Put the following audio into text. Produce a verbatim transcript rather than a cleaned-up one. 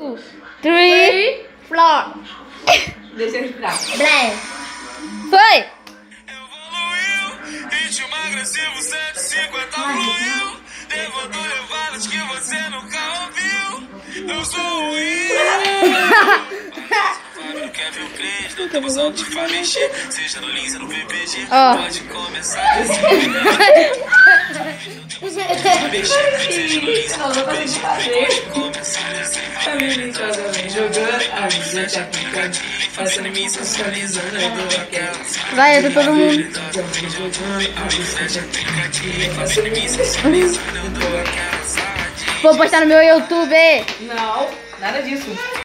Three, four. Deixa eu respirar. Blé. Foi! Evoluiu, ritmo agressivo cento e cinquenta fluiu. Levantou levadas que você nunca ouviu. Eu sou o Will. Fábio quer ver o crente, não temos alto de mexer. Seja no Lins ou no P P G, Ó. pode começar assim. Seja no Lins ou no P P G, pode começar assim. Habilidosamente jogando, avisante aplicando, fazendo me sensualizando, eu dou aquela. Vai, entra todo mundo. Avisante aplicativo, fazendo me sensualizando, eu dou aquela saladinha. Vou postar no meu YouTube. Não, nada disso.